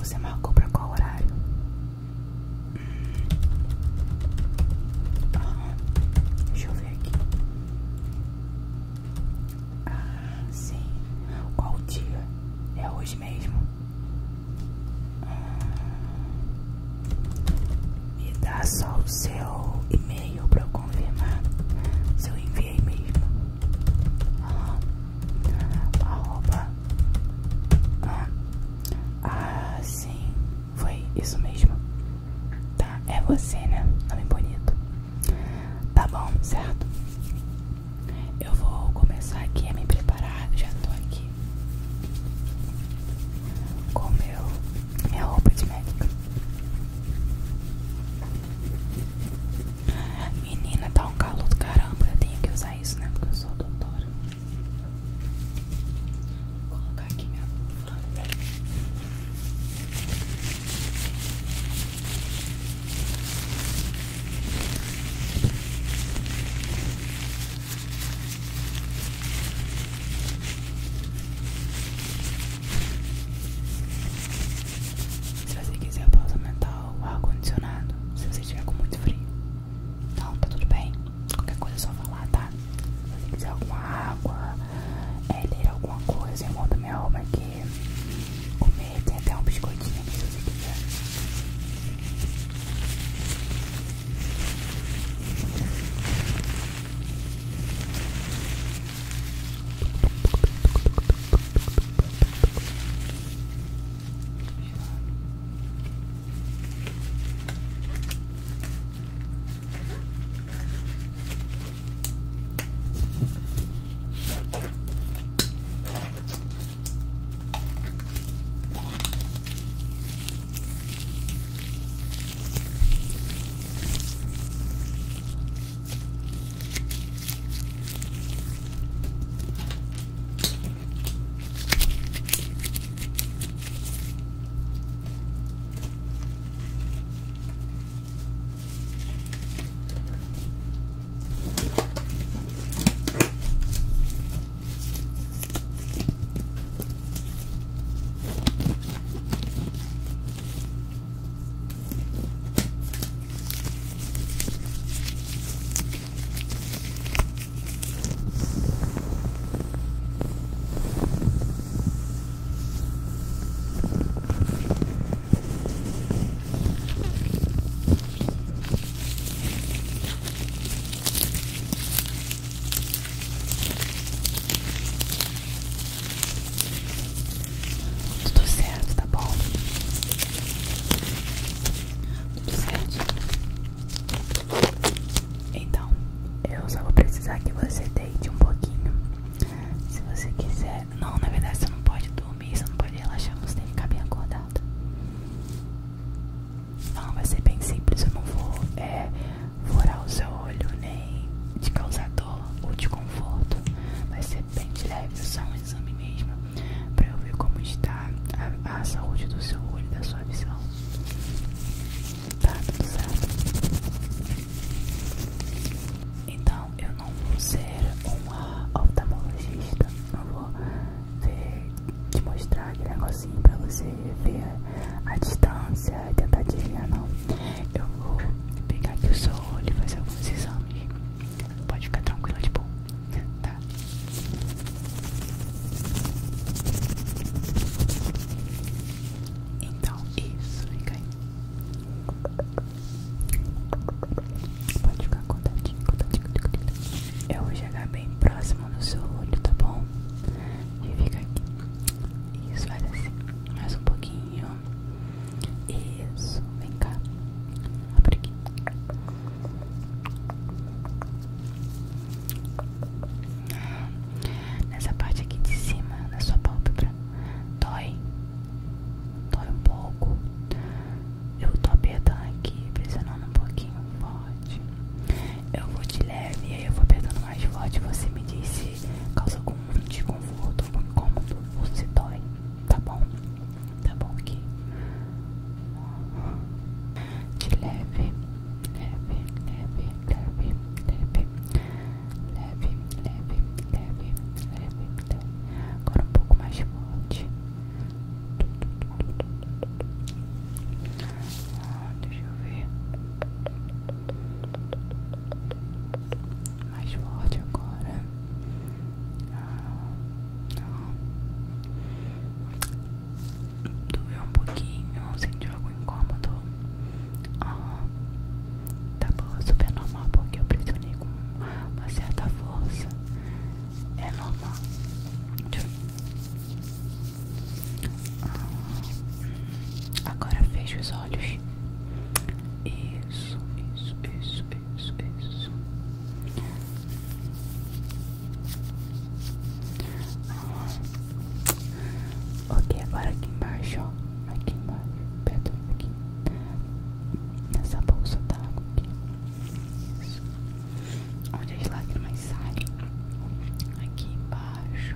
Você marcou pra qual horário? Deixa eu ver aqui. Ah, sim. Qual dia? É hoje mesmo? Me dá só o seu e-mail pra eu confirmar se eu enviei mesmo. Arroba. Sim. Foi isso mesmo. Tá, é você, né? Nome bonito. Tá bom, certo? Eu vou começar aqui a me preparar. Já tô aqui com minha roupa de médica. Menina, tá um calor do caramba. Eu tenho que usar isso, né? Porque eu sou doutora. Vou colocar aqui minha luva. Se você quiser, eu posso aumentar o ar-condicionado se você estiver com muito frio. Não, tá tudo bem. Qualquer coisa é só falar, tá? Se você quiser alguma água, ler alguma coisa, eu monto minha roupa aqui. Comer, tem até um biscoitinho aqui se você quiser. Tudo certo, tá bom? Tudo certo. Então, eu só vou precisar que você deite um pouquinho. Se você quiser. Não, na verdade você não pode dormir, você não pode relaxar, você tem que ficar bem acordado. Não, vai ser bem simples, eu não vou furar o seu olho, nem te causar dor ou desconforto. Vai ser bem de leve, só um exame mesmo, pra eu ver como está a saúde do seu olho e da sua visão. Tá, tudo certo? Então, eu não vou ser uma oftalmologista, não vou te mostrar aquele negocinho pra você ver a distância e tentar adivinhar, não. Eu vou pegar aqui o seu olho e fazer alguns exames. Pode ficar tranquila, de boa, tá? Então, isso. feche os olhos. Isso. Ok, agora aqui embaixo, ó. Aqui embaixo, perto aqui. Nessa bolsa d'água aqui. Isso. Onde as lágrimas saem. Aqui embaixo.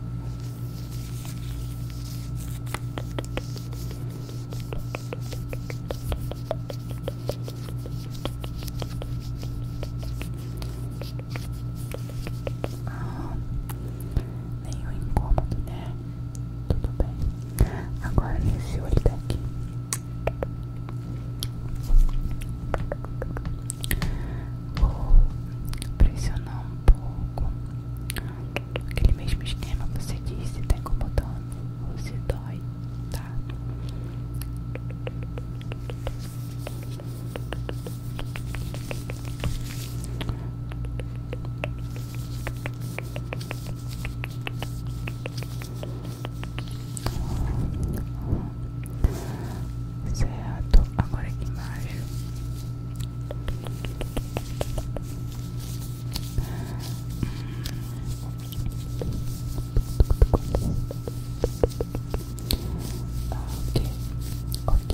Nenhum incômodo, né? Tudo bem. Agora nesse olho daqui. Vou pressionar um pouco. Aquele mesmo esquema, você disse, tá incomodando, você dói, tá? Certo, agora aqui embaixo. Ok.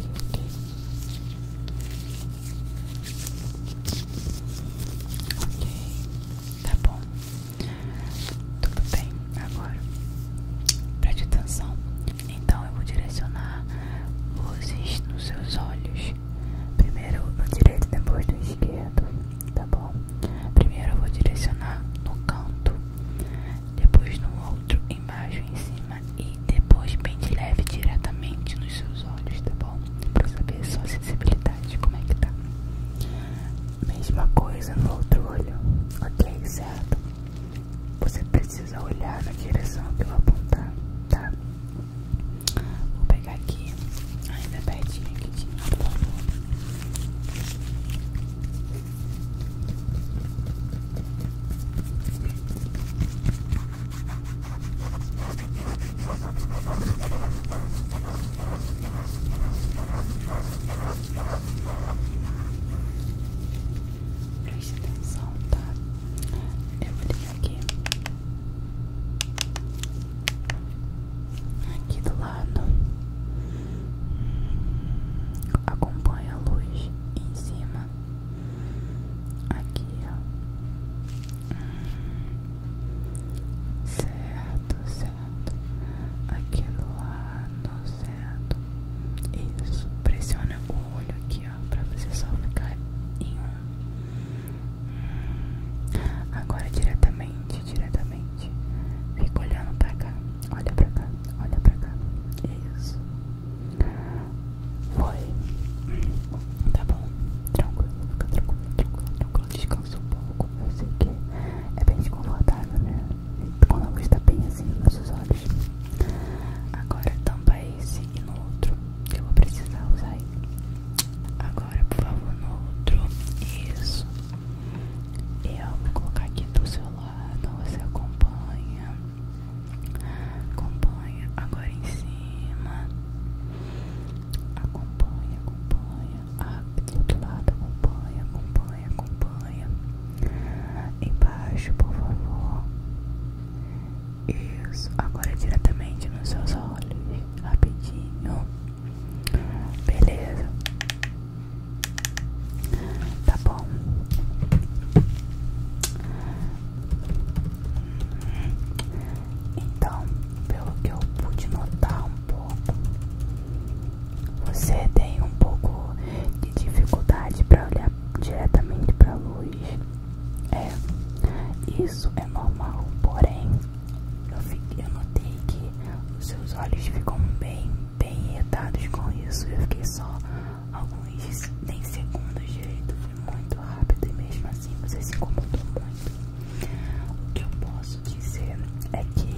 Tá bom. Tudo bem. Agora, preste atenção. Então eu vou direcionar luzes nos seus olhos. Primeiro no direito, depois no esquerdo. Tá bom? Primeiro eu vou direcionar no canto, depois no outro, embaixo, em cima, e depois bem de leve diretamente nos seus olhos, tá bom? Pra saber a sua sensibilidade, como é que tá. Mesma coisa no outro olho, ok? Certo? Você precisa olhar na direção que eu vou apontar, tá? Vou pegar aqui, ainda pertinho, por favor. Preste atenção, tá? Eu vou ligar aqui. Aqui do lado. Acompanha a luz em cima. Aqui, ó. Certo. Aqui do lado, certo. Isso. Pressiona o olho aqui, ó, pra você só ficar em um. Agora diretamente. Fica olhando pra cá. Olha pra cá. Isso. Foi. Tá bom. Tranquilo. Fica tranquilo. Descansa um pouco. Eu sei que é bem desconfortável, né? Quando a luz tá bem assim nos seus olhos. Agora tampa esse e no outro, que eu vou precisar usar aí. Agora, por favor, no outro. Isso. Eu vou colocar aqui do seu lado. Você acompanha. Agora em cima. Acompanha. Do outro lado, acompanha. Embaixo, por favor. Isso. Agora diretamente nos seus olhos. Rapidinho. Beleza. Tá bom. Então, pelo que eu pude notar um pouco, você tem um pouco de dificuldade para olhar diretamente para a luz. Isso é normal, porém eu notei que os seus olhos ficam bem irritados com isso. Eu fiquei só alguns nem segundos direito, foi muito rápido e mesmo assim você se incomodou muito. O que eu posso dizer é que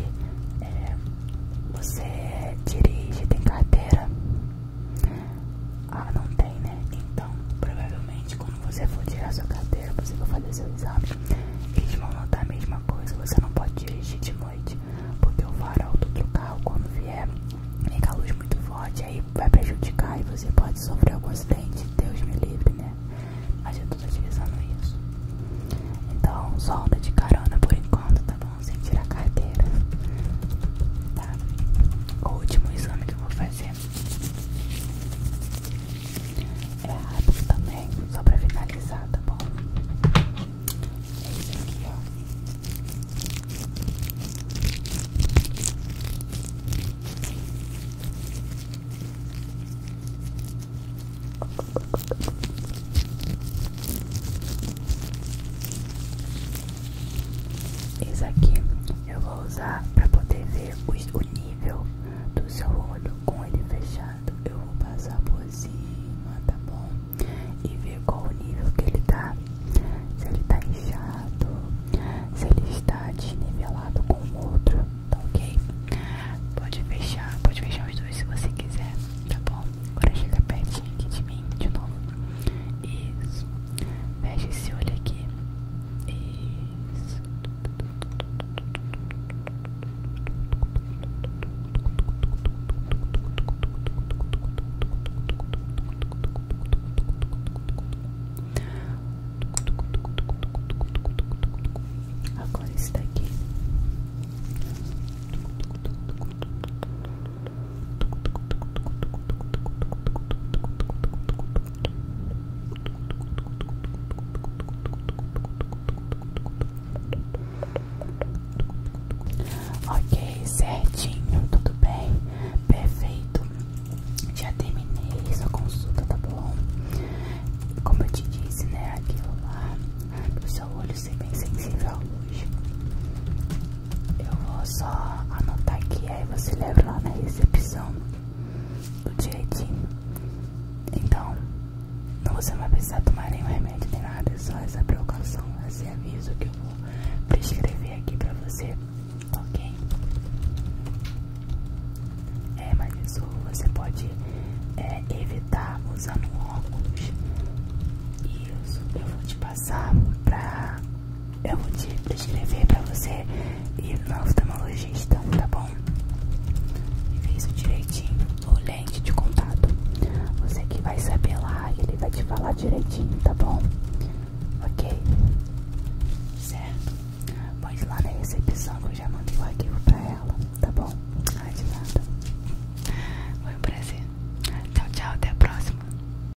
você dirige, tem carteira? Ah, não tem, né? Então, provavelmente quando você for tirar sua carteira, você vai fazer seu exame, eles vão notar a mesma coisa. Você não pode dirigir de noite, porque o farol do outro carro, quando vier, liga a luz muito forte, aí vai prejudicar e você pode sofrer algum acidente, Deus me livre, né? Mas eu tô utilizando isso. Então, só anda de carona por enquanto, tá bom? Sem tirar a carteira, tá? O último exame que eu vou fazer é rápido também, só pra finalizar, tá bom? É esse aqui, ó. Esse aqui eu vou usar para poder ver o nível do seu olho com ele fechado. Eu vou passar por cima, tá bom? E ver qual o nível que ele tá. Se ele tá inchado, se ele está desnivelado com o outro, tá ok? Pode fechar os dois se você quiser, tá bom? Agora chega pertinho aqui de mim de novo. Isso. Fecha esse olho aqui. Isso. Agora esse daqui. Ok, certinho, tudo bem, perfeito. Já terminei sua consulta, tá bom? Como eu te disse, né, aquilo lá do seu olho ser bem sensível à luz. Eu vou só anotar aqui, aí você leva lá na recepção tudo direitinho. Então, você não vai precisar tomar nenhum remédio nem nada, é só essa precaução, esse aviso que eu vou prescrever aqui pra você, ok? Mas isso você pode evitar usando óculos. Isso, eu vou te passar eu vou te prescrever pra você ir no oftalmologista, tá bom? E ver isso direitinho, o lente de contato. Você que vai saber lá, ele vai te falar direitinho, tá bom?